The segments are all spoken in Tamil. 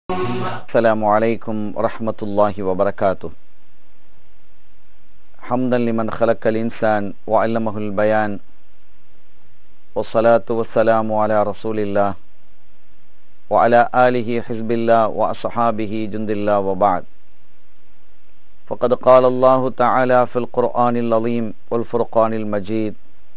Assalamu alaikum warahmatullahi wabarakatuh. Hamdan liman khalaqal insan wa 'allamahul bayan. Wassalatu wassalamu ala Rasulillah wa ala alihi hizbillah wa ashabihi jundillah wa ba'd. Faqad qala Allah ta'ala fil Qur'anil 'azim wal Furqanil Majid.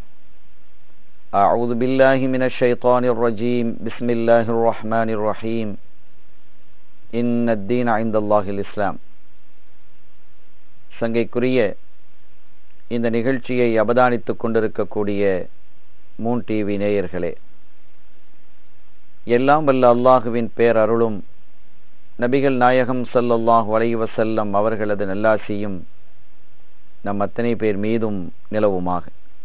A'udzu billahi minash shaitanir rajim. Bismillahir rahmanir rahim. இன்ன தீன இந்தல்லாஹில் இஸ்லாம். சங்கைக்குரிய இந்த நிகழ்ச்சியை அவதானித்துக் கொண்டிருக்கக்கூடிய மூன் டிவி நேயர்களே, எல்லாம் வல்ல அல்லாஹுவின் பேரருளும் நபிகள் நாயகம் ஸல்லல்லாஹு அலைஹி வஸல்லம் அவர்களது நல்லாசியும் நம் அத்தனை பேர் மீதும் நிலவுமாக.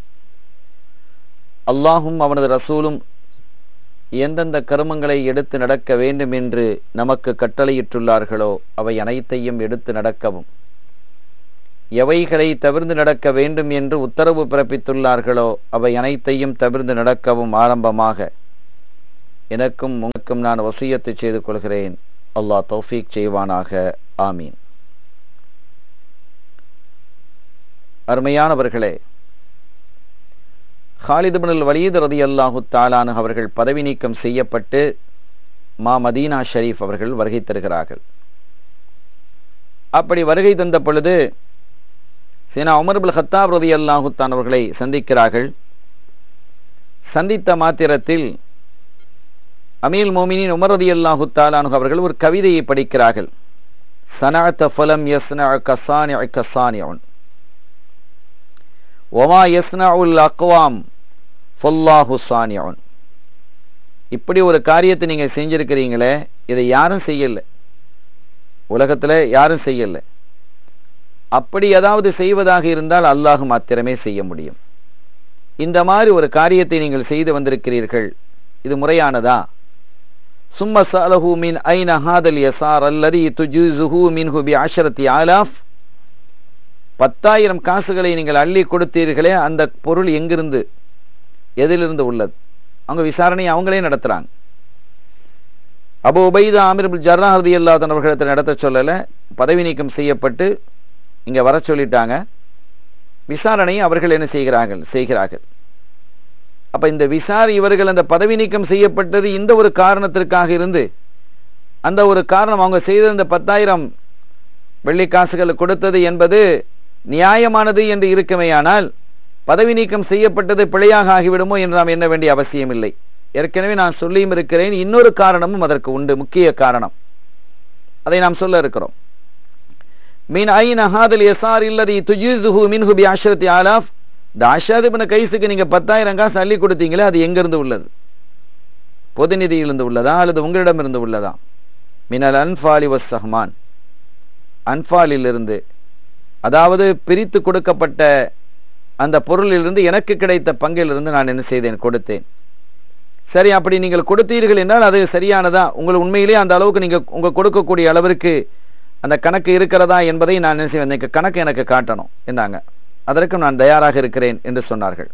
அல்லாஹும் அவனது ரசூலும் எந்தெந்த கர்மங்களை எடுத்து நடக்க வேண்டும் என்று நமக்கு கட்டளையிட்டுள்ளார்களோ அவை அனைத்தையும் எடுத்து நடக்கவும், எவைகளை தவிர்த்து நடக்க வேண்டும் என்று உத்தரவு பிறப்பித்துள்ளார்களோ அவை அனைத்தையும் தவிர்த்து நடக்கவும் ஆரம்பமாக எனக்கும் உங்களுக்கும் நான் வசியத்து செய்து கொள்கிறேன். அல்லாஹ் தௌஃபீக் செய்வானாக. ஆமீன். அருமையானவர்களே, ஹாலித் இப்னுல் வலீத் ரலியல்லாஹு தஆலா அன்ஹு அவர்கள் பதவி நீக்கம் செய்யப்பட்டு மதீனா ஷரீஃப் அவர்கள் வருகை தருகிறார்கள். அப்படி வருகை தந்த பொழுது சையதுனா உமர் இப்னு கத்தாப் ரலியல்லாஹு தஆலா அவர்களை சந்திக்கிறார்கள். சந்தித்த மாத்திரத்தில் அமீருல் முஃமினீன் உமர் ரலியல்லாஹு தஆலா அன்ஹு அவர்கள் ஒரு கவிதையை படிக்கிறார்கள். ஸனஅத ஃபலம் யஸ்னஅ கஸானிஅ கஸானிஉன் வமா யஸ்னஉல் அக்வாம் ஃபல்லாஹு ஸானிஉன். இப்படி ஒரு காரியத்தை நீங்க செஞ்சிருக்கிறீங்களே, இதை யாரும் செய்யல, உலகத்துல யாரும் செய்யல. அப்படி ஏதாவது செய்வதாக இருந்தால் அல்லாஹ் மாத்திரமே செய்ய முடியும். இந்த மாதிரி ஒரு காரியத்தை நீங்கள் செய்து வந்திருக்கிறீர்கள், இது முறையானதா? சும்ம ஸஅலஹு மின் ஐன ஹாதல் யஸார் அல்லதி துஜிஸுஹு மின்ஹு பிஅஷரத்தி ஆலாஃப். 10,000 காசுகளை நீங்கள் அள்ளி கொடுத்தீர்களே, அந்த பொருள் எங்கிருந்து, எதிலிருந்து உள்ளது? அவங்க விசாரணை அவங்களே நடத்துறாங்க. Abu Ubaidah Aamir ibn Jarrah ரலியல்லாஹு அன்ஹு அவர்களை நடத்த சொல்லல, பதவி நீக்கம் செய்யப்பட்டு இங்க வர சொல்லிட்டாங்க. விசாரணை அவர்கள் என்ன செய்கிறார்கள். அப்ப இந்த இவர்கள் அந்த பதவி நீக்கம் செய்யப்பட்டது இந்த ஒரு காரணத்திற்காக இருந்து, அந்த ஒரு காரணம் அவங்க செய்த இந்த 10,000 வெள்ளி காசுகள் கொடுத்தது என்பது நியாயமானது என்று இருக்குமேயானால் பதவி நீக்கம் செய்யப்பட்டது பிழையாக ஆகிவிடுமோ என்று நாம் எண்ண வேண்டிய அவசியம் இல்லை. ஏற்கனவே நான் சொல்லியும் இருக்கிறேன், இன்னொரு காரணமும் அதற்கு உண்டு, முக்கிய காரணம். அதை நாம் சொல்ல இருக்கிறோம். மின் ஐன ஹாதல் யஸார் அல்லதி துஜிஸுஹு மின்ஹு பிஅஷரத்தி ஆலாஃப். இந்த அஷாத் இப்னு கைஸுக்கு நீங்க 10,000 காசு அள்ளி கொடுத்தீங்களே, அது எங்கிருந்து உள்ளது? பொது நிதியிலிருந்து உள்ளதா அல்லது உங்களிடம் இருந்து உள்ளதா? மினல் அன்ஃபாலி வஸ் ஸஹ்மான். அன்ஃபாலிலிருந்து, அதாவது பிரித்து கொடுக்கப்பட்ட அந்த பொருளிலிருந்து எனக்கு கிடைத்த பங்கிலிருந்து நான் என்ன செய்தேன், கொடுத்தேன். சரி, அப்படி நீங்கள் கொடுத்தீர்கள் என்றால் அது சரியானதா? உங்கள் உண்மையிலே அந்த அளவுக்கு நீங்க உங்க கொடுக்கக்கூடிய அளவிற்கு அந்த கணக்கு இருக்கிறதா என்பதை நான் என்ன செய்வேன், கணக்கு எனக்கு காட்டணும் என்றாங்க. அதற்கும் நான் தயாராக இருக்கிறேன் என்று சொன்னார்கள்.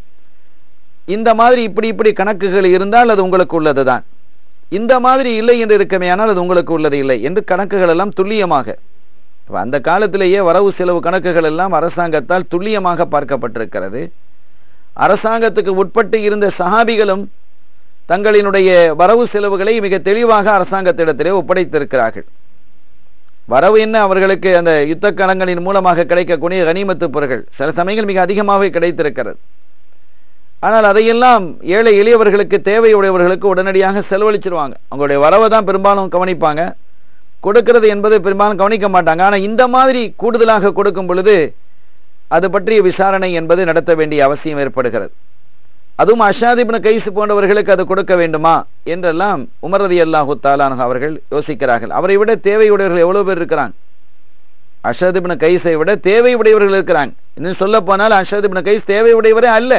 இந்த மாதிரி இப்படி கணக்குகள் இருந்தால் அது உங்களுக்கு உள்ளதுதான். இந்த மாதிரி இல்லை என்று இருக்கமே ஆனால் அது உங்களுக்கு உள்ளது இல்லை என்று கணக்குகள் எல்லாம் துல்லியமாக, அந்த காலத்திலேயே வரவு செலவு கணக்குகள் எல்லாம் அரசாங்கத்தால் துல்லியமாக பார்க்கப்பட்டிருக்கிறது. அரசாங்கத்துக்கு உட்பட்டு இருந்த சஹாபிகளும் தங்களினுடைய வரவு செலவுகளை மிக தெளிவாக அரசாங்கத்திடத்திலே ஒப்படைத்திருக்கிறார்கள். வரவு என்ன, அவர்களுக்கு அந்த யுத்த களங்களின் மூலமாக கிடைக்கக்கூடிய கனிமத்து பொருட்கள் சில சமயங்கள் மிக அதிகமாகவே கிடைத்திருக்கிறது. ஆனால் அதையெல்லாம் ஏழை எளியவர்களுக்கு, தேவையுடையவர்களுக்கு உடனடியாக செலவழிச்சிருவாங்க. அவங்களுடைய வரவை தான் பெரும்பாலும் கவனிப்பாங்க, கொடுக்கிறது என்பது பெரும்பாலும் கவனிக்க மாட்டாங்க. ஆனால் இந்த மாதிரி கூடுதலாக கொடுக்கும் பொழுது அது பற்றிய விசாரணை என்பது நடத்த வேண்டிய அவசியம் ஏற்படுகிறது. அதுவும் அஷாத் இப்னு கைஸ் போன்றவர்களுக்கு அது கொடுக்க வேண்டுமா என்றெல்லாம் உமர் ரலியல்லாஹு தஆலா அன்ஹு அவர்கள் யோசிக்கிறார்கள். அவரை விட தேவையுடையவர்கள் எவ்வளவு பேர் இருக்கிறாங்க? அஷாத் இப்னு கைஸை விட தேவையுடையவர்கள் இருக்கிறாங்க. இன்னும் சொல்ல போனால் அஷாத் இப்னு கைஸ் தேவையுடையவரே அல்ல.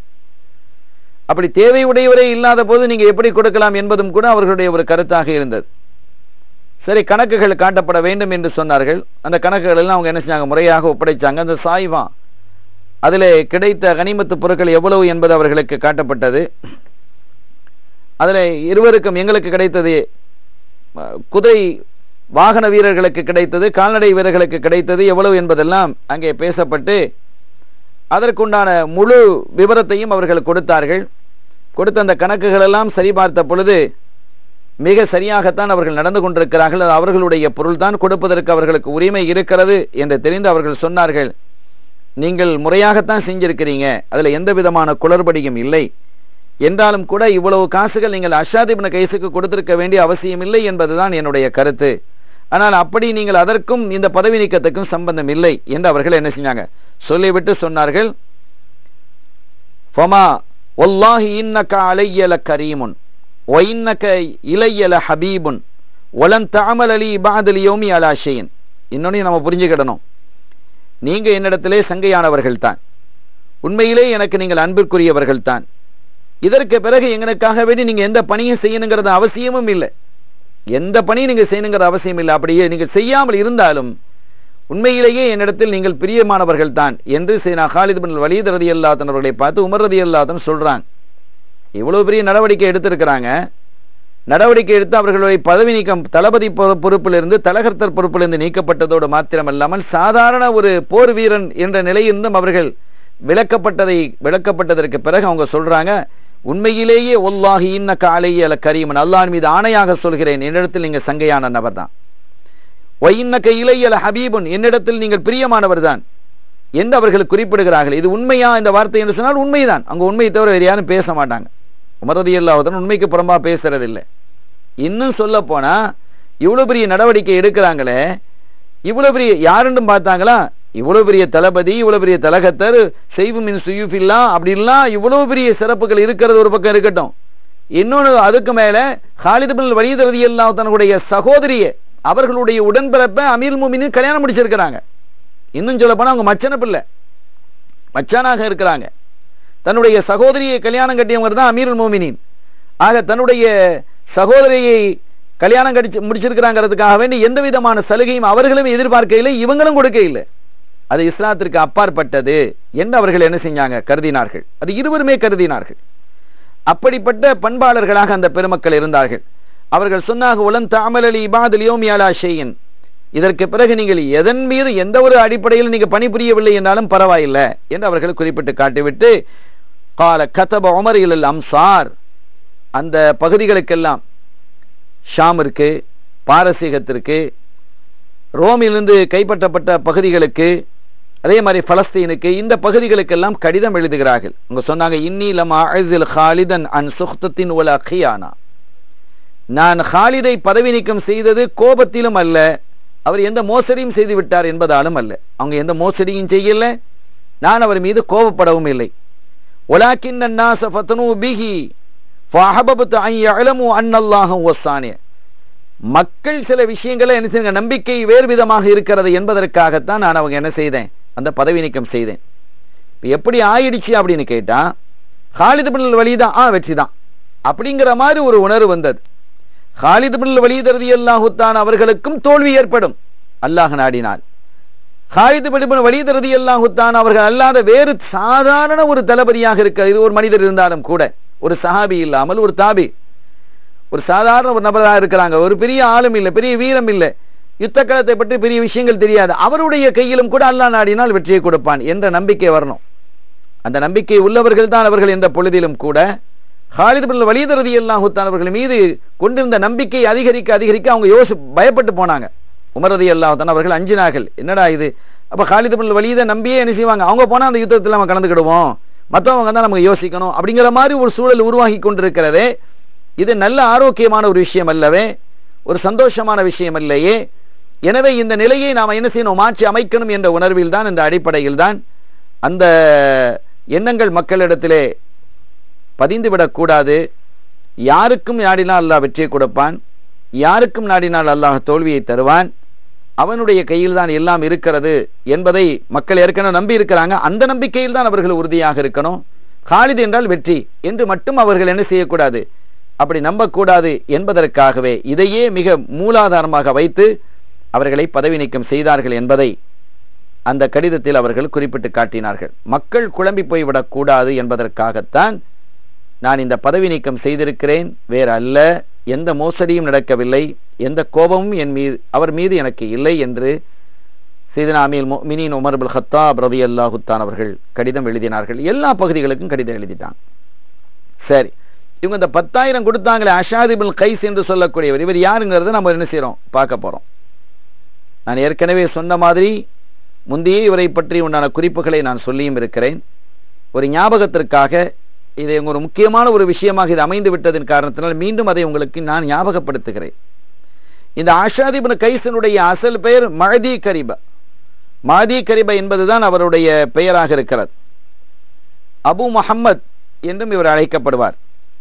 அப்படி தேவையுடையவரே இல்லாத போது நீங்க எப்படி கொடுக்கலாம் என்பதும் கூட அவர்களுடைய ஒரு கருத்தாக இருந்தது. சரி, கணக்குகள் காட்டப்பட வேண்டும் என்று சொன்னார்கள். அந்த கணக்குகள் எல்லாம் அவங்க என்ன செஞ்சாங்க, முறையாக ஒப்படைச்சாங்க. அந்த சாய்வா அதிலே கிடைத்த கனிமத்து பொருட்கள் எவ்வளவு என்பது அவர்களுக்கு காட்டப்பட்டது. அதில் இருவருக்கும் எங்களுக்கு கிடைத்தது குதிரை வாகன வீரர்களுக்கு கிடைத்தது, கால்நடை வீரர்களுக்கு கிடைத்தது எவ்வளவு என்பதெல்லாம் அங்கே பேசப்பட்டு அதற்குண்டான முழு விவரத்தையும் அவர்கள் கொடுத்தார்கள். கொடுத்த அந்த கணக்குகள் எல்லாம் சரிபார்த்த பொழுது மிக சரியாகத்தான் அவர்கள் நடந்து கொண்டிருக்கிறார்கள், அவர்களுடைய பொருள்தான், கொடுப்பதற்கு அவர்களுக்கு உரிமை இருக்கிறது என்று தெரிந்து அவர்கள் சொன்னார்கள், நீங்கள் முறையாகத்தான் செஞ்சிருக்கிறீங்க, அதுல எந்த விதமான குளறுபடியும் இல்லை, என்றாலும் கூட இவ்வளவு காசுகள் நீங்கள் அஷாத் இப்னு கைஸுக்கு கொடுத்திருக்க வேண்டிய அவசியம் இல்லை என்பதுதான் என்னுடைய கருத்து. ஆனால் அப்படி நீங்கள் அதற்கும் இந்த பதவி நீக்கத்துக்கும் சம்பந்தம் இல்லை என்று அவர்கள் என்ன செஞ்சாங்க சொல்லிவிட்டு சொன்னார்கள், ஃபமா வல்லாஹி இன்னக அலைய லகரீமுன் வ இன்னக இலைய லஹபீபுன் வலன் தஅமல் லி பஅத யௌமி அலா ஷைன். இன்னொன்னு நம்ம புரிஞ்சுக்கிடணும், நீங்க என்னிடத்திலே சங்கையானவர்கள் தான், உண்மையிலே எனக்கு நீங்கள் அன்பிற்குரியவர்கள் தான், இதற்கு பிறகு எங்களுக்காக வேண்டி நீங்க எந்த பணியும் செய்யணுங்கிறது அவசியமும் இல்லை, எந்த பணியும் நீங்க செய்யணுங்கிற அவசியம் இல்லை, அப்படியே நீங்கள் செய்யாமல் இருந்தாலும் உண்மையிலேயே என்னிடத்தில் நீங்கள் பிரியமானவர்கள் தான் என்று சையதுனா காலித் பின் வலீத் ரலியல்லாஹு அன்ஹு அவர்களை பார்த்து உமர் ரலியல்லாஹு அன்ஹு சொல்றாங்க. இவ்வளவு பெரிய நடவடிக்கை எடுத்திருக்கிறாங்க, நடவடிக்கை எடுத்து அவர்களுடைய பதவி நீக்கம் தளபதி பொறுப்பிலிருந்து தலகர்த்தர் பொறுப்பிலிருந்து நீக்கப்பட்டதோடு மாத்திரமல்லாமல் சாதாரண ஒரு போர் வீரன் என்ற நிலையிலிருந்தும் அவர்கள் விளக்கப்பட்டதற்கு பிறகு அவங்க சொல்றாங்க, உண்மையிலேயே வல்லாஹி இன்னக அலைய லகரீமுன், அல்லாஹ்வின் மீது ஆணையாக சொல்கிறேன், என்னிடத்தில் நீங்க சங்கையான நபர் தான், வ இன்னக இலைய லஹபீபுன், என்னிடத்தில் நீங்கள் பிரியமானவர் தான் என்று அவர்கள் குறிப்பிடுகிறார்கள். இது உண்மையா இந்த வார்த்தை என்று சொன்னால் உண்மைதான், அங்க உண்மையை தவிர வேறு யாரும் பேச மாட்டாங்க. உமர் ரலியல்லாஹு அன்ஹு உண்மைக்கு புறம்பா பேசுறதில்லை. இன்னும் சொல்ல போனா இவ்வளவு பெரிய நடவடிக்கை எடுக்கிறாங்களே, இவ்வளவு பெரிய யாருன்னு பார்த்தாங்களா, இவ்வளவு பெரிய தளபதி, இவ்வளவு பெரிய தலகத்தர், செய்வு மின் சுயூஃபில்லா, அப்படிலாம் இவ்வளவு பெரிய சிறப்புகள் இருக்கிறது ஒரு பக்கம் இருக்கட்டும், இன்னொன்று அதுக்கு மேல காலித் பின் வலீத் ரலியல்லாஹு தன்னுடைய சகோதரியை அவர்களுடைய உடன்பிறப்பை அமீருல் முஃமினீன் கல்யாணம் முடிச்சிருக்கிறாங்க. இன்னும் சொல்ல போனா அவங்க மச்சானாக இருக்கிறாங்க, தன்னுடைய சகோதரியை கல்யாணம் கட்டியவங்க தான் அமீருல் முஃமினீன். ஆக தன்னுடைய சகோதரியை கல்யாணம் கட்டி முடிச்சிருக்கிறாங்கிறதுக்காக வேண்டி எந்த விதமான சலுகையும் அவர்களும் எதிர்பார்க்க இல்லை, இவங்களும் கொடுக்க இல்லை. அது இஸ்லாத்திற்கு அப்பாற்பட்டது என்று அவர்கள் என்ன செஞ்சாங்க கருதினார்கள், அது இருவருமே கருதினார்கள். அப்படிப்பட்ட பண்பாளர்களாக அந்த பெருமக்கள் இருந்தார்கள். அவர்கள் சொன்னார்கள், வலன் தஅமல் லி பஅத யௌமி அலா ஷைன், இதற்கு பிறகு நீங்கள் எதன் மீது எந்த ஒரு அடிப்படையில் நீங்க பணிபுரியவில்லை என்றாலும் பரவாயில்லை என்று அவர்கள் குறிப்பிட்டு காட்டிவிட்டு கால கதப உமர் இலல் அம்சார், அந்த பகுதிகளுக்கெல்லாம் ஷாமிற்கு, பாரசீகத்திற்கு, ரோமிலிருந்து கைப்பற்றப்பட்ட பகுதிகளுக்கு, அதே மாதிரி பலஸ்தீனுக்கு, இந்த பகுதிகளுக்கெல்லாம் கடிதம் எழுதுகிறார்கள். அவங்க சொன்னாங்க, இன்னி லமா அஸில் காலிதன் அன் சுஹ்தத்தின் வல கியானா, நான் காலிதை பதவி நீக்கம் செய்தது கோபத்திலும் அல்ல, அவர் எந்த மோசடியும் செய்து விட்டார் என்பதாலும் அல்ல, அவங்க எந்த மோசடியும் செய்யல, நான் அவர் மீது கோபப்படவும் இல்லை. வலாக்கின் அன்னாஸ ஃபத்னு பிஹி ஃபஅஹபப்து அன் யஅலமு அன்னல்லாஹு வஸ்ஸானி, மக்கள் சில விஷயங்களை என்ன செய்யுங்க நம்பிக்கை வேறு விதமாக இருக்கிறது என்பதற்காகத்தான் நான் அவங்க என்ன செய்தேன் அந்த பதவி நீக்கம் செய்தேன். எப்படி ஆயிடுச்சு அப்படின்னு கேட்டா காலித் பின் வலீத் வெற்றி தான் அப்படிங்கிற மாதிரி ஒரு உணர்வு வந்தது. காலித் பின் வலீத் ரலியல்லாஹு தஆலா அவர்களுக்கும் தோல்வி ஏற்படும் அல்லாஹ் நாடினால். காலித் பின் வலீத் ரலியல்லாஹு தஆலா அவர்கள் அல்லாத வேறு சாதாரண ஒரு தளபதியாக இருக்க, இது ஒரு மனிதர் இருந்தாலும் கூட, ஒரு சஹாபி இல்லாமல் ஒரு தாபி, ஒரு சாதாரண ஒரு நபராக இருக்கிறாங்க, ஒரு பெரிய ஆளும் இல்லை, பெரிய வீரம் இல்லை, யுத்த களத்தை பற்றி பெரிய விஷயங்கள் தெரியாது, அவருடைய கையிலும் கூட அல்லாஹ் நாடினால் வெற்றியை கொடுப்பான் என்ற நம்பிக்கை வரணும். அந்த நம்பிக்கை உள்ளவர்கள் தான் அவர்கள் எந்த பொழுதிலும் கூட காலித் பின் வலீத் ரலியல்லாஹு தஆலா அவர்கள் மீது கொண்டிருந்த நம்பிக்கை அதிகரிக்க அதிகரிக்க அவங்க பயப்பட்டு போனாங்க. உமர் ரலியல்லாஹு தஆலா அவர்கள் அஞ்சினார்கள், என்னடா இது, அப்ப காலித் பின் வலீதை நம்பியே என்ன செய்வாங்க, அவங்க போனா அந்த யுத்தத்தில் நம்ம கலந்துக்கிடுவோம், மற்றவங்க தான் நமக்கு யோசிக்கணும் அப்படிங்கிற மாதிரி ஒரு சூழல் உருவாகி கொண்டிருக்கிறதே, இது நல்ல ஆரோக்கியமான ஒரு விஷயம் அல்லவே, ஒரு சந்தோஷமான விஷயம் இல்லையே. எனவே இந்த நிலையை நாம் என்ன செய்யணும், மாற்றி அமைக்கணும் என்ற உணர்வில் தான், இந்த அடிப்படையில் தான் அந்த எண்ணங்கள் மக்களிடத்திலே பதிந்துவிடக் கூடாது. யாருக்கும் நாடினால் அல்லாஹ் வெற்றியை கொடுப்பான், யாருக்கும் நாடினால் அல்லாஹ் தோல்வியை தருவான், அவனுடைய கையில் தான் எல்லாம் இருக்கிறது என்பதை மக்கள் ஏற்கனவே நம்பி இருக்கிறாங்க. அந்த நம்பிக்கையில் தான் அவர்கள் உறுதியாக இருக்கணும். காலித் என்றால் வெற்றி என்று மட்டும் அவர்கள் என்ன செய்யக்கூடாது, அப்படி நம்பக்கூடாது என்பதற்காகவே இதையே மிக மூலாதாரமாக வைத்து அவர்களை பதவி நீக்கம் செய்தார்கள் என்பதை அந்த கடிதத்தில் அவர்கள் குறிப்பிட்டு காட்டினார்கள். மக்கள் குழம்பி போய்விடக் கூடாது என்பதற்காகத்தான் நான் இந்த பதவி நீக்கம் செய்திருக்கிறேன், வேற அல்ல எந்த மோசடியும் நடக்கவில்லை, எந்த கோபமும் அவர் மீது எனக்கு இல்லை என்று சையதுனா அமீருல் முஃமினீன் உமர் இப்னு கத்தாப் ரலியல்லாஹு தஆலா அவர்கள் கடிதம் எழுதினார்கள். எல்லா பகுதிகளுக்கும் கடிதம் எழுதிட்டாங்க. சரி, இவங்க இந்த 10,000 கொடுத்தாங்களே, அஷாத் இப்னு கைஸ் என்று சொல்லக்கூடியவர், இவர் யாருங்கிறத நம்ம என்ன செய்கிறோம், பார்க்க போகிறோம். நான் ஏற்கனவே சொன்ன மாதிரி முந்தைய இவரை பற்றி உண்டான குறிப்புகளை நான் சொல்லியும் இருக்கிறேன். ஒரு ஞாபகத்திற்காக இதை ஒரு முக்கியமான ஒரு விஷயமாக இது அமைந்து விட்டதன் காரணத்தினால் மீண்டும் அதை உங்களுக்கு நான் ஞாபகப்படுத்துகிறேன். இந்த அஷாத் இப்னு கைஸினுடைய அசல் பெயர் மஹதி கரிபா. மஹதி கரிபா என்பதுதான் அவருடைய பெயராக இருக்கிறது. அபு முஹம்மத் என்றும் இவர் அழைக்கப்படுவார்.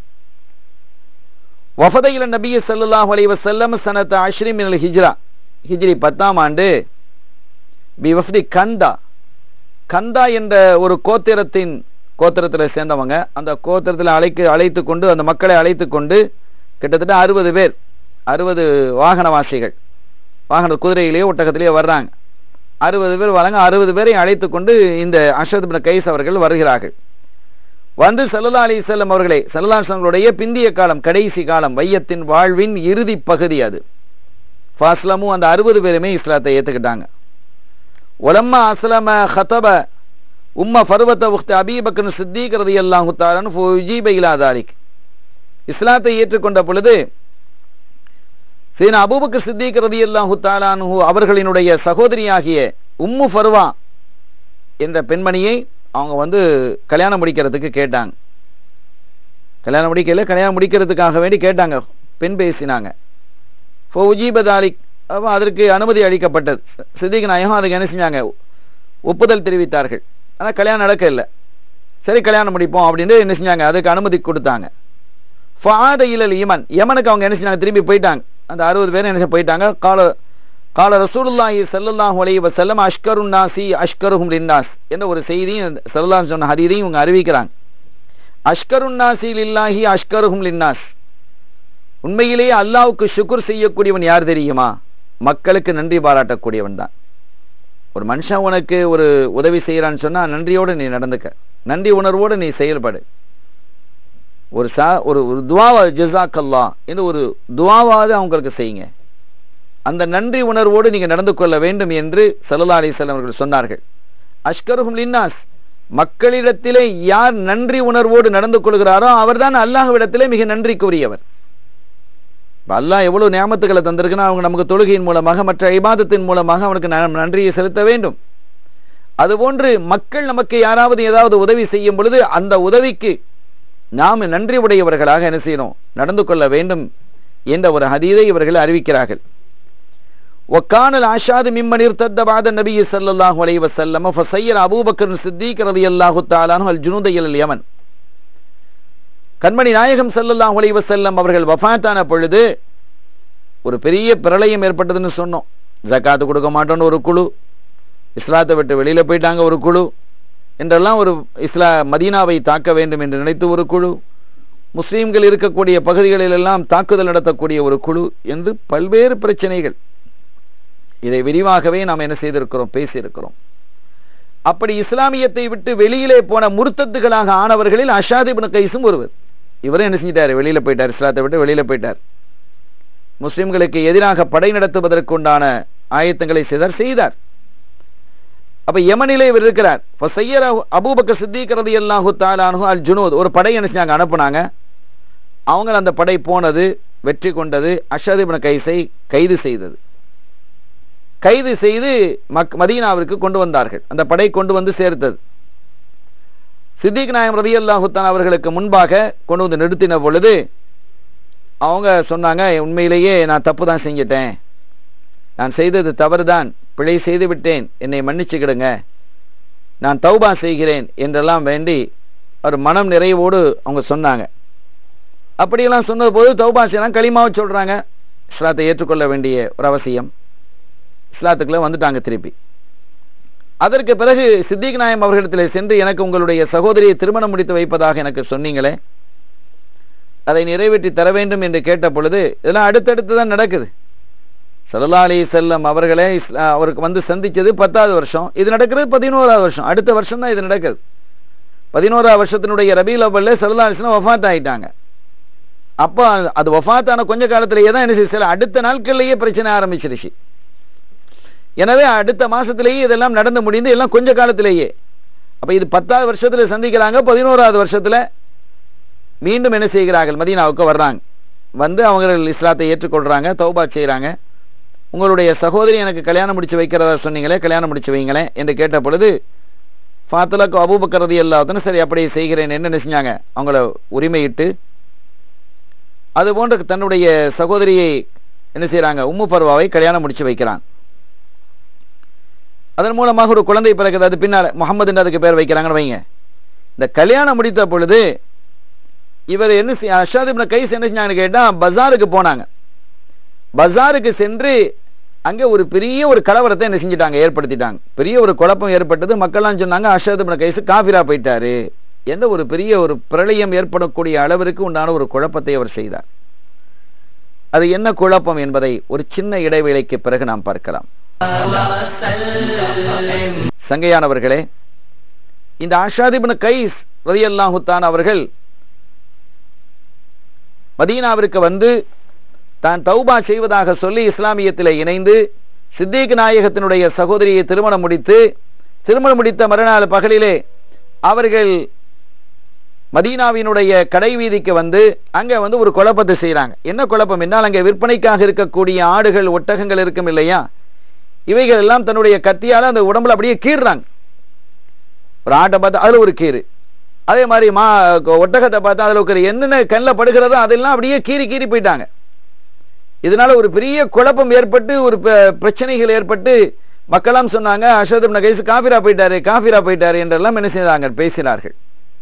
வஃபத இல நபி ஸல்லல்லாஹு அலைஹி வஸல்லம் சனத 10 மினல் ஹிஜ்ரா, ஹிஜ்ரி 10ஆம் ஆண்டு, பி வஃப்தி கந்தா. கந்தா என்ற ஒரு கோத்திரத்தில் சேர்ந்தவங்க, அந்த கோத்திரத்தில் அழைத்து கொண்டு, அந்த மக்களை அழைத்து கொண்டு கிட்டத்தட்ட 60 பேர், 60 வாகனவாசிகள், வாகன குதிரையிலேயே ஒட்டகத்திலேயே வர்றாங்க. 60 பேர் வராங்க. 60 பேரை அழைத்து கொண்டு இந்த அஷத் இப்னு கைஸ் அவர்கள் வருகிறார்கள். வந்து ஸல்லல்லாஹு அலைஹி வஸல்லம் அவர்களை, ஸல்லல்லாஹு அலைஹி வஸல்லம் பிந்திய காலம், கடைசி காலம், வையத்தின் வாழ்வின் இறுதி பகுதி அது. ஃபாஸ்லமு, அந்த 60 பேருமே இஸ்லாத்தை ஏற்றுக்கிட்டாங்க. ஒலம்மா அஸ்லம ஹதப உம்ம ஃபர்வத உக்த அபீ பக்ர் சித்தீக் ரலியல்லாஹு தஆலா அன்ஹு ஃபுஜீப இலா தாலிக். இஸ்லாத்தை ஏற்றுக்கொண்ட பொழுது சையதுனா அபூபக்கர் சித்தீக் ரலியல்லாஹு தஆலா அன்ஹு அவர்களினுடைய சகோதரியாகிய உம்மு ஃபர்வா என்ற பெண்மணியை அவங்க வந்து கல்யாணம் முடிக்கிறதுக்கு கேட்டாங்க. கல்யாணம் முடிக்கிறதுக்காக வேண்டி கேட்டாங்க, பெண் பேசினாங்க. ஃபுஜீப தாலிக், அதற்கு அனுமதி அளிக்கப்பட்டது. சித்திக் நாயகம் அதுக்கு என்ன செஞ்சாங்க, ஒப்புதல் தெரிவித்தார்கள். ஆனால் கல்யாணம் நடக்க இல்லை. சரி, கல்யாணம் முடிப்போம் அப்படின்னு என்ன செஞ்சாங்க, அதுக்கு அனுமதி கொடுத்தாங்க. ஃபாத இலல் யமன், யமனுக்கு அவங்க என்ன செஞ்சாங்க, திரும்பி போயிட்டாங்க. அந்த 60 பேர் என்ன போயிட்டாங்க. கால ரசூலுல்லாஹி ஸல்லல்லாஹு அலைஹி வஸல்லம் அஷ்கருன் நாசி அஷ்கருஹும் லின்னாஸ் என்ற ஒரு செய்தியும் ஸல்லல்லாஹு சொன்ன ஹதீஸையும் இவங்க அறிவிக்கிறாங்க. அஷ்கருன் நாசி லில்லாஹி அஷ்கருஹும் லின்னாஸ், உண்மையிலேயே அல்லாஹ்வுக்கு ஷுக்ர் செய்யக்கூடியவன் யார் தெரியுமா, மக்களுக்கு நன்றி பாராட்டக்கூடியவன் தான். ஒரு மனுஷன் உனக்கு ஒரு உதவி செய்யறான்னு சொன்னா நன்றியோடு நீ நடந்துக்க, நன்றி உணர்வோடு நீ செயல்படு. ஒரு துவாவா ஜஸாக்கல்லா என்று ஒரு துவாவாவது அவங்களுக்கு செய்யுங்க. அந்த நன்றி உணர்வோடு நீங்க நடந்து கொள்ள வேண்டும் என்று ஸல்லல்லாஹு அலைஹி வஸல்லம் அவர்கள் சொன்னார்கள். அஷ்கருஹும் லின்னாஸ், மக்களிடத்திலே யார் நன்றி உணர்வோடு நடந்து கொள்கிறாரோ அவர்தான் அல்லாஹ்விடத்திலே மிக நன்றிக்குரியவர். அல்லாஹ் எவ்வளவு நியாமத்துக்களை தந்திருக்குன்னா, அவங்க நமக்கு தொழுகையின் மூலமாக மற்ற இபாதத்தின் மூலமாக அவனுக்கு நன்றியை செலுத்த வேண்டும். அதுபோன்று மக்கள் நமக்கு யாராவது ஏதாவது உதவி செய்யும் பொழுது அந்த உதவிக்கு நாம் நன்றி உடையவர்களாக என்ன செய்யணும், நடந்து கொள்ள வேண்டும் என்ற ஒரு ஹதீஸை இவர்கள் அறிவிக்கிறார்கள். وكان العشاد ممن ارتد بعد النبي صلى الله عليه وسلم فسير ابو بكر الصديق رضي الله تعالى عنه الجنود الى اليمن. கண்மணி நாயகம் ஸல்லல்லாஹு அலைஹி வஸல்லம் அவர்கள் வஃபாத்தான பொழுது ஒரு பெரிய பிரளயம் ஏற்பட்டதுன்னு சொன்னோம். ஜகாத் கொடுக்க மாட்டோன்னு ஒரு குழு, இஸ்லாத்தை விட்டு வெளியில போயிட்டாங்க ஒரு குழு, என்றெல்லாம் ஒரு மதீனாவை தாக்க வேண்டும் என்று நினைத்து ஒரு குழு, முஸ்லீம்கள் இருக்கக்கூடிய பகுதிகளில் எல்லாம் தாக்குதல் நடத்தக்கூடிய ஒரு குழு என்று பல்வேறு பிரச்சனைகள். இதை விரிவாகவே நாம் என்ன செய்திருக்கிறோம், பேசியிருக்கிறோம். அப்படி இஸ்லாமியத்தை விட்டு வெளியிலே போன முர்த்தத்துகளாக ஆனவர்களில் அஷாத் இப்னு கைஸும் ஒருவர். இவரும் என்ன செஞ்சிட்டார், வெளியில போயிட்டார், இஸ்லாத்தை விட்டு வெளியில போயிட்டார். முஸ்லிம்களுக்கு எதிராக படை நடத்துவதற்குண்டான ஆயத்தங்களை செய்தார். அப்ப யமனிலே இவர் இருக்கிறார். அபூபக்கர் சித்தீக் ரலியல்லாஹு தஆலா அன்ஹு அல் ஜுனூத், ஒரு படை என்ன செஞ்சாங்க, அனுப்புனாங்க. அவங்க அந்த படை போனது, வெற்றி கொண்டது, அஷாத் இப்னு கைஸை கைது செய்தது. கைது செய்து மதீனாவிற்கு கொண்டு வந்தார்கள். அந்த படை கொண்டு வந்து சேர்த்தது. சித்திக் நாயகம் ரலியல்லாஹு தஆலா அவர்களுக்கு முன்பாக கொண்டு வந்து நிறுத்தின பொழுது அவங்க சொன்னாங்க, உண்மையிலேயே நான் தப்பு தான் செஞ்சிட்டேன், நான் செய்தது தவறுதான், பிழை செய்து விட்டேன், என்னை மன்னிச்சுக்கிடுங்க, நான் தௌபா செய்கிறேன் என்றெல்லாம் வேண்டி ஒரு மனம் நிறைவோடு அவங்க சொன்னாங்க. அப்படியெல்லாம் சொன்னது போது தௌபா செய்யலாம், களிமாவை சொல்றாங்க, இஸ்லாத்தை ஏற்றுக்கொள்ள வேண்டிய ஒரு அவசியம், இஸ்லாத்துக்குள்ள வந்துட்டாங்க திருப்பி. அதற்கு பிறகு சித்திக் நாயம் அவர்களிடத்தில் சென்று, எனக்கு உங்களுடைய சகோதரியை திருமணம் முடித்து வைப்பதாக எனக்கு சொன்னீங்களே, அதை நிறைவேற்றி தர வேண்டும் என்று கேட்ட பொழுது, இதெல்லாம் அடுத்தடுத்து தான் நடக்குது. ஸல்லல்லாஹு அலைஹி வஸல்லம் அவர்களே அவருக்கு வந்து சந்திச்சது 10வது வருஷம், இது நடக்கிறது 11வது வருஷம், அடுத்த வருஷம் தான் இது நடக்குது. 11வது வருஷத்தினுடைய ரபீல் அவ்வல்ல ஸல்லல்லாஹு அலைஹி வஸல்லம் வஃபாத் ஆயிட்டாங்க. அப்போ அது வஃபாத்தான கொஞ்ச காலத்திலேயே தான் என்ன செய்ய அடுத்த நாட்கள்லேயே பிரச்சனை ஆரம்பிச்சிருச்சு. எனவே அடுத்த மாசத்திலேயே இதெல்லாம் நடந்து முடிந்து எல்லாம் கொஞ்ச காலத்திலேயே. அப்ப இது 10வது வருஷத்துல சந்திக்கிறாங்க. 11வது வருஷத்துல மீண்டும் என்ன செய்கிறார்கள், மதீனாவுக்கு வர்றாங்க. வந்து அவங்க இஸ்லாத்தை ஏற்றுக்கொள்றாங்க, தௌபா செய்யறாங்க. உங்களுடைய சகோதரி எனக்கு கல்யாணம் முடிச்சு வைக்கிறதா சொன்னீங்களே, கல்யாணம் முடிச்சு வைங்களேன் என்று கேட்ட பொழுது ஃபாத்திலாக்கு அபூபக்கர் ரலியல்லாஹு அன்ஹு சரி அப்படியே செய்கிறேன் என்ன செஞ்சாங்க, அவங்கள உரிமையிட்டு அது போன்ற தன்னுடைய சகோதரியை என்ன செய்யறாங்க, உம்மு பர்வாவை கல்யாணம் முடிச்சு வைக்கிறாங்க. அதன் மூலமாக ஒரு குழந்தை பிறகுது. அது பின்னால் முகமது என்று அதுக்கு பேர் வைக்கிறாங்கன்னு வைங்க. இந்த கல்யாணம் முடித்த பொழுது இவர் என்ன அஷாத் இப்னு கைஸ் என்ன செஞ்சாங்கன்னு கேட்டா பஜாருக்கு போனாங்க. பஜாருக்கு சென்று அங்கே ஒரு பெரிய ஒரு கலவரத்தை என்ன செஞ்சிட்டாங்க, ஏற்படுத்திட்டாங்க. பெரிய ஒரு குழப்பம் ஏற்பட்டது. மக்கள்லாம் சொன்னாங்க அஷாத் இப்னு கைஸ் காஃபிரா போயிட்டாரு. எந்த ஒரு பெரிய ஒரு பிரளயம் ஏற்படக்கூடிய அளவிற்கு உண்டான ஒரு குழப்பத்தை அவர் செய்தார். அது என்ன குழப்பம் என்பதை ஒரு சின்ன இடைவேளைக்கு பிறகு நாம் பார்க்கலாம். சங்கையானவர்களே, இந்த அஷாத் இப்னு கைஸ் ரலியல்லாஹு தஆலா அவர்கள் மதீனாவிற்கு வந்து தான் தௌபா செய்வதாக சொல்லி இஸ்லாமியத்தில் இணைந்து சித்திக் நாயகத்தினுடைய சகோதரியை திருமணம் முடித்த மறுநாள் பகலிலே அவர்கள் மதீனாவினுடைய கடை வீதிக்கு வந்து அங்கே வந்து ஒரு குழப்பத்தை செய்கிறாங்க. என்ன குழப்பம் என்னால், அங்கே விற்பனைக்காக இருக்கக்கூடிய ஆடுகள் ஒட்டகங்கள் இருக்கும் இல்லையா, இவைகள் எல்லாம் தன்னுடைய கத்தியால் அந்த உடம்புல அப்படியே கீறுறாங்க. ஒரு ஆட்டை பார்த்தா அதுல ஒரு கீறு, அதே மாதிரி ஒட்டகத்தை பார்த்தா அதுல ஒரு என்னென்ன கண்ணில் படுகிறதோ அதெல்லாம் அப்படியே கீறி போயிட்டாங்க. இதனால ஒரு பெரிய குழப்பம் ஏற்பட்டு ஒரு பிரச்சனைகள் ஏற்பட்டு மக்களாம் சொன்னாங்க அஷாத் இப்னு கைஸ் காஃபிரா போயிட்டாரு என்றெல்லாம் என்ன செய்தாங்க, பேசினார்கள்.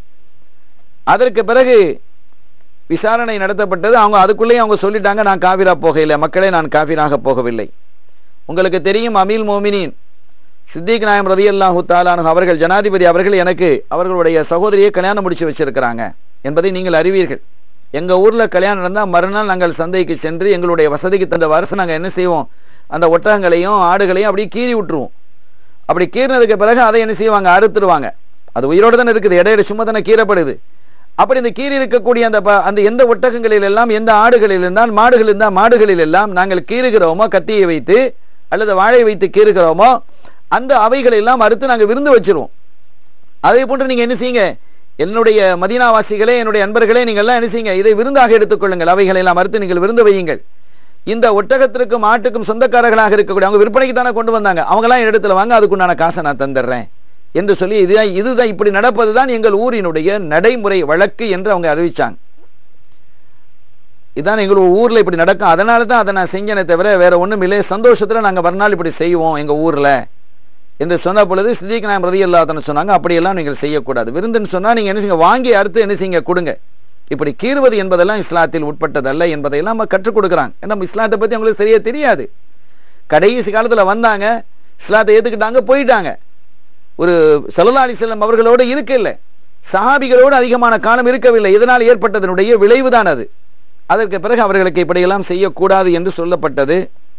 அதற்கு பிறகு விசாரணை நடத்தப்பட்டது. அவங்க அதுக்குள்ளேயே அவங்க சொல்லிட்டாங்க, நான் காஃபிரா போகவில்லை, மக்களே நான் காஃபிராக போகவில்லை. உங்களுக்கு தெரியும் அமீல் மோமினின் சித்திக் நாயம் ரலியல்லாஹு தஆலா அன்ஹு அவர்கள், ஜனாதிபதி அவர்கள் எனக்கு அவர்களுடைய சகோதரியை கல்யாணம் முடிச்சு வச்சிருக்கிறாங்க என்பதை நீங்கள் அறிவீர்கள். எங்க ஊர்ல கல்யாணம் நடந்தால் மறுநாள் நாங்கள் சந்தைக்கு சென்று எங்களுடைய வசதிக்கு தந்த வருஷம் நாங்கள் என்ன செய்வோம், அந்த ஒட்டகங்களையும் ஆடுகளையும் அப்படியே கீறி விட்டுருவோம். அப்படி கீறினதுக்கு பிறகு அதை என்ன செய்வாங்க, அறுத்துடுவாங்க. அது உயிரோடு தானே இருக்குது, இடையில சும்மா தானே கீறப்படுது. அப்படி இந்த கீறி இருக்கக்கூடிய அந்த எந்த ஒட்டகங்களில் எல்லாம், எந்த ஆடுகளில் இருந்தால் மாடுகளில் எல்லாம் நாங்கள் கீறுகிறோமோ, கத்தியை வைத்து அல்லது வாழை வைத்து கீறுகிறோமோ, அந்த அவைகளை எல்லாம் அறுத்து நாங்கள் விருந்து வச்சிருவோம். அதே போன்று நீங்க என்ன செய்யுங்க, என்னுடைய மதீனாவாசிகளே, என்னுடைய அன்பர்களே, நீங்கள் எல்லாம் என்ன செய்யுங்க, இதை விருந்தாக எடுத்துக்கொள்ளுங்கள், அவைகளை எல்லாம் அறுத்து நீங்கள் விருந்து வையுங்கள். இந்த ஒட்டகத்திற்கும் ஆட்டுக்கும் சொந்தக்காரர்களாக இருக்கக்கூடிய அவங்க விற்பனைக்கு தானே கொண்டு வந்தாங்க, அவங்க எல்லாம் இடத்துல வாங்க, அதுக்குண்டான காசை நான் தந்துடுறேன் என்று சொல்லி இதுதான் இப்படி நடப்பதுதான் எங்கள் ஊரினுடைய நடைமுறை வழக்கு என்று அவங்க அறிவிச்சாங்க. இதுதான் எங்கள் ஊர்ல இப்படி நடக்கும், அதனால தான் அதை நான் செஞ்சேனே தவிர வேற ஒண்ணும் இல்லை, சந்தோஷத்துல நாங்க மறுநாள் இப்படி செய்வோம் எங்க ஊர்ல என்று சொன்ன பொழுது சித்திக் நாயம் ரலியல்லாஹு தஆலா சொன்னாங்க, அப்படியெல்லாம் நீங்கள் செய்யக்கூடாது. விருந்துன்னு சொன்னா நீங்க என்ன செய்யுங்க, வாங்கி அறுத்து என்ன செய்யுங்க, கொடுங்க. இப்படி கீறுவது என்பதெல்லாம் இஸ்லாத்தில் உட்பட்டதல்ல என்பதையெல்லாம் நம்ம கற்றுக் கொடுக்குறாங்க. நம்ம இஸ்லாத்தை பத்தி அவங்களுக்கு சரியா தெரியாது. கடைசி காலத்துல வந்தாங்க, இஸ்லாத்தை ஏத்துக்கிட்டாங்க, போயிட்டாங்க. ஒரு ஸல்லல்லாஹு அலைஹி வஸல்லம் அவர்களோடு இருக்கவில்லை, சஹாபிகளோடு அதிகமான காலம் இருக்கவில்லை. இதனால் ஏற்பட்டதனுடைய விளைவுதான் அது. அதற்கு பிறகு அவர்களுக்கு இப்படியெல்லாம் செய்யக்கூடாது என்று சொல்லப்பட்டது.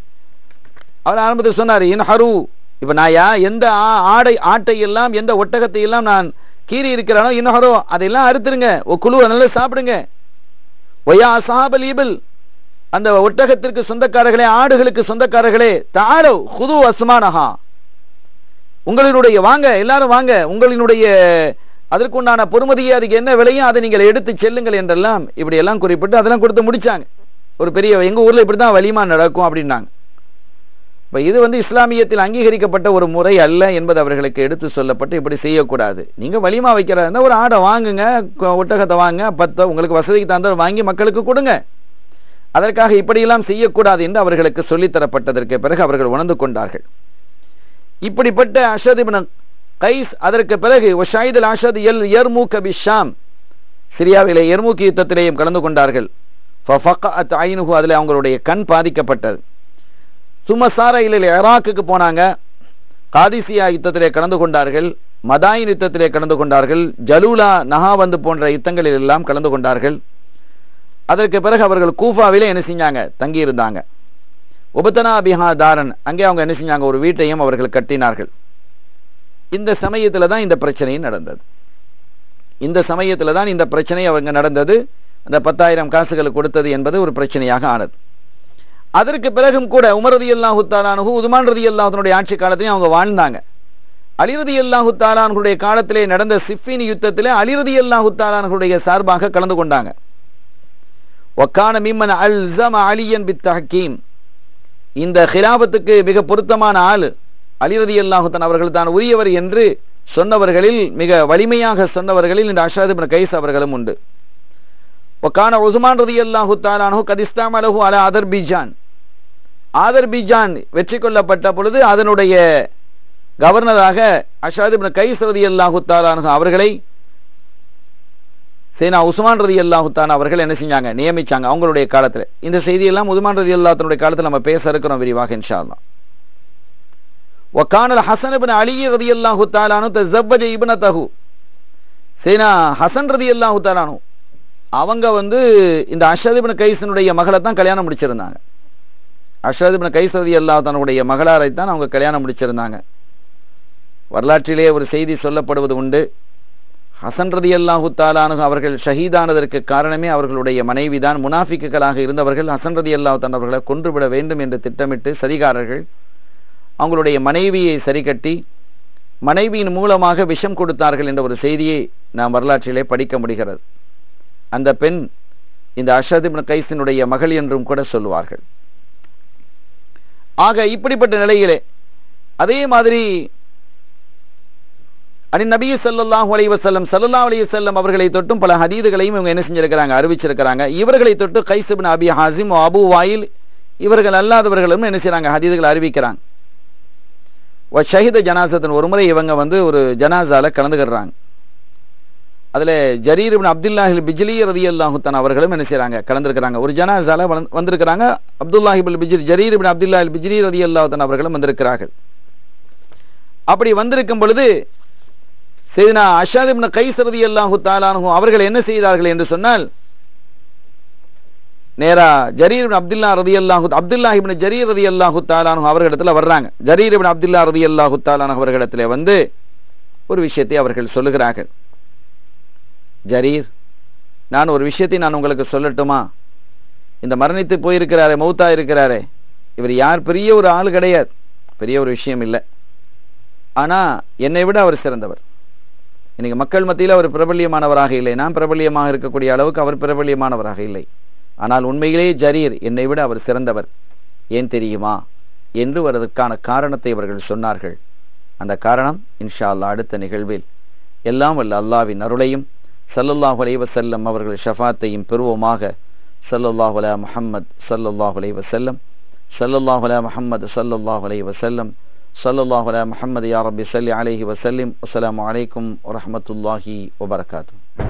அவர் ஆரம்பத்தில் சொன்னார், இன்ஹரு, இப்ப நான் எந்த ஆட்டை எல்லாம் எந்த ஒட்டகத்தை எல்லாம் நான் கீறி இருக்கிறானோ, இன்ஹரோ அதையெல்லாம் அறுத்துருங்க, குழு நல்லா சாப்பிடுங்க. ஒயா சஹாபல் இபில், அந்த ஒட்டகத்திற்கு சொந்தக்காரர்களே, ஆடுகளுக்கு சொந்தக்காரர்களே, தாலோ ஹுது அஸ்மானஹா, உங்களினுடைய வாங்க, எல்லாரும் வாங்க, உங்களினுடைய அதற்குண்டான பொறுமதியை, அதுக்கு என்ன விலையும் அதை நீங்கள் எடுத்து செல்லுங்கள் என்றெல்லாம் இப்படி எல்லாம் குறிப்பிட்டு அதெல்லாம் கொடுத்து முடிச்சாங்க. ஒரு பெரிய எங்க ஊர்ல இப்படிதான் வலிமா நடக்கும் அப்படின்னாங்க. இப்ப இது இஸ்லாமியத்தில் அங்கீகரிக்கப்பட்ட ஒரு முறை அல்ல என்பது அவர்களுக்கு எடுத்து சொல்லப்பட்டு இப்படி செய்யக்கூடாது. நீங்க வலிமா வைக்கிறதா ஒரு ஆடை வாங்குங்க, ஒட்டகத்தை வாங்க, 10 உங்களுக்கு வசதிக்கு தகுந்த வாங்கி மக்களுக்கு கொடுங்க. அதற்காக இப்படியெல்லாம் செய்யக்கூடாது என்று அவர்களுக்கு சொல்லித்தரப்பட்டதற்கு பிறகு அவர்கள் உணர்ந்து கொண்டார்கள். இப்படிப்பட்ட அஷத் இப்னு கைஸ் அதற்கு பிறகு வஷாயிதுல் அஷத் யர்மூக பிஷாம், சிரியாவிலே யர்மூக் யுத்தத்திலேயும் கலந்து கொண்டார்கள். ஃபஃகஅத் ஐனுஹு, அதில் அவங்களுடைய கண் பாதிக்கப்பட்டது. சுமசார இலையில் இராக்குக்கு போனாங்க, காதிசியா யுத்தத்திலே கலந்து கொண்டார்கள், மதாயின் யுத்தத்திலே கலந்து கொண்டார்கள், ஜலூலா நஹாவந்து போன்ற யுத்தங்களில் எல்லாம் கலந்து கொண்டார்கள். அதற்கு பிறகு அவர்கள் கூஃபாவிலே என்ன செஞ்சாங்க, தங்கி இருந்தாங்க. உபத்தனா பிஹா தாரன், அங்கே அவங்க என்ன செஞ்சாங்க, ஒரு வீட்டையும் அவர்கள் கட்டினார்கள். இந்த சமயத்துல தான் இந்த பிரச்சனை நடந்தது. இந்த சமயத்துல தான் இந்த பிரச்சனை அவங்க நடந்தது. அந்த 10,000 காசுகள் கொடுத்தது என்பது ஒரு பிரச்சனையாக ஆனது. அதற்கு பிறகும் கூட உமர் ரலியல்லாஹு தஆலா அன்ஹு உஸ்மான் ரலியல்லாஹு தஆலாவுடைய ஆட்சி காலத்திலே அவங்க வாழ்ந்தாங்க. அலி ரலியல்லாஹு தஆலா அன்ஹுடைய காலத்திலே நடந்த சிஃபின் யுத்தத்திலே அலி ரலியல்லாஹு தஆலா அன்ஹுடைய சார்பாக கலந்து கொண்டாங்க. வக்கான மிம்மன் அல்ஸம அலியன் பித்தஹ்கீம், இந்த ஹிலாபத்துக்கு மிக பொருத்தமான ஆள் அலி ரலியல்லாஹு தஆலா அவர்கள் தான் உரியவர் என்று சொன்னவர்களில் மிக வலிமையாக சொன்னவர்களில் இந்த அஷாத் இப்னு கைஸ் அவர்களும் உண்டு. வக்கான உஸ்மான் ரலியல்லாஹு தஆலா அன்ஹு கத் இஸ்தஅமலஹு அலா அதர்பைஜான், ஆதர்பைஜான் வெற்றி கொள்ளப்பட்ட பொழுது அதனுடைய கவர்னராக அஷாத் இப்னு கைஸ் ரலியல்லாஹு தஆலா அன்ஹு அவர்களை சேனா உஸ்மான் ரலியல்லாஹு தஆலா அவர்கள் என்ன செஞ்சாங்க, நியமிச்சாங்க அவங்களுடைய காலத்தில். இந்த செய்தியெல்லாம் உஸ்மான் ரலியல்லாஹு தஆலாவுடைய காலத்தில் நம்ம பேச இருக்கிறோம் விரிவாக இன்ஷா அல்லாஹ். வக்கான ஹஸன் இப்னு அலி ரலியல்லாஹு தஆலா அன்ஹு தஸவ்வஜ இப்னதஹு, சேனா ஹஸன் ரலியல்லாஹு தஆலா அன்ஹு அவங்க இந்த அஷாத் இப்னு கைஸினுடைய மகளை தான் கல்யாணம் முடிச்சிருந்தாங்க. அஷாத் இப்னு கைஸ் ரலியல்லாஹு தஆலாவுடைய மகளாரை தான் அவங்க கல்யாணம் முடிச்சிருந்தாங்க. வரலாற்றிலே ஒரு செய்தி சொல்லப்படுவது உண்டு, ஹஸன் ரலியல்லாஹு தஆலா அன்ஹு அவர்கள் ஷஹீதானதற்கு காரணமே அவர்களுடைய மனைவிதான். முனாஃபிக்குகளாக இருந்தவர்கள் ஹஸன் ரலியல்லாஹு தஆலா அவர்களை கொன்றுவிட வேண்டும் என்று திட்டமிட்டு சதிகாரர்கள் அவங்களுடைய மனைவியை சரிகட்டி மனைவியின் மூலமாக விஷம் கொடுத்தார்கள் என்ற ஒரு செய்தியை நாம் வரலாற்றிலே படிக்க முடிகிறது. அந்த பெண் இந்த அஷாத் இப்னு கைஸினுடைய மகள் என்றும் கூட சொல்லுவார்கள். ஆக இப்படிப்பட்ட நிலையிலே அதே மாதிரி நபி ஸல்லல்லாஹு அலைஹி வஸல்லம் அவர்களை தொட்டும் பல ஹதீதுகளையும் இவங்க என்ன செஞ்சிருக்கிறாங்க, அறிவிச்சிருக்கிறாங்க. இவர்களை தொட்டு Qais ibn Abi Hashim, Abu வாயில் இவர்கள் அல்லாதவர்களும் என்ன செய்றாங்க, ஹதீதுகள் அறிவிக்கிறாங்க. ஷஹீத ஜனாசத்தின் ஒரு முறை இவங்க ஒரு ஜனாசால கலந்துக்கிறாங்க. அதுல ஜரீர் இப்னு அப்துல்லாஹ் பிஜ்லி ரலியல்லாஹு தஆலா அவர்களும் என்ன செய்றாங்க, கலந்துக்கிறாங்க. ஒரு ஜனாசால வந்திருக்கிறாங்க. அப்துல்லாஹ் இப்னு பிஜ்லி, ஜரீர் இப்னு அப்துல்லாஹ் பிஜ்லி ரலியல்லாஹு தஆலா அவர்களும் வந்திருக்கிறார்கள். அப்படி வந்திருக்கும் பொழுது சையதுனா அஷாத் இப்னு கைஸ் ரலியல்லாஹு தஆலா அன்ஹு அவர்கள் என்ன செய்தார்கள் என்று சொன்னால், நேரா ஜரீர் இப்னு அப்துல்லாஹ் இப்னு ஜரீர் ரலியல்லாஹு தஆலா அன்ஹு அவர்களிடத்துல வர்றாங்க. ஜரீர் இப்னு அப்துல்லாஹ் ரலியல்லாஹு தஆலா அன்ஹு அவர்களிடத்துல ஒரு விஷயத்தை அவர்கள் சொல்லுகிறார்கள். ஜரீர், நான் ஒரு விஷயத்தை நான் உங்களுக்கு சொல்லட்டுமா? இந்த மரணித்து போயிருக்கிறாரே, மௌத்தா இருக்கிறாரே, இவர் யார், பெரிய ஒரு ஆள் கிடையாது, பெரிய ஒரு விஷயம் இல்லை. ஆனா என்னை விட அவர் சிறந்தவர். இன்னைக்கு மக்கள் மத்தியில் அவர் பிரபல்யமானவராக இல்லை, நான் பிரபல்யமாக இருக்கக்கூடிய அளவுக்கு அவர் பிரபல்யமானவராக இல்லை. ஆனால் உண்மையிலேயே ஜரீர் என்னை விட அவர் சிறந்தவர். ஏன் தெரியுமா என்று அதற்கான காரணத்தை அவர்கள் சொன்னார்கள். அந்த காரணம் இன்ஷா அல்லாஹ் அடுத்த நிகழ்வில் எல்லாம் வல்ல அல்லாஹ்வின் அருளையும் ஸல்லல்லாஹு அலைஹி வஸல்லம் அவர்கள் ஷஃபாத்தையும் பெறுவோமாக. ஸல்லல்லாஹு அலா முஹம்மத் ஸல்லல்லாஹு அலைஹி வஸல்லம், ஸல்லல்லாஹு அலா முஹம்மத் ஸல்லல்லாஹு அலைஹி வஸல்லம், ஸல்லல்லாஹு அலா முஹம்மத் யா ரப்பி ஸல்லி அலைஹி வஸல்லிம். அஸ்ஸலாமு அலைக்கும் வரஹ்மத்துல்லாஹி வபரகாத்துஹு.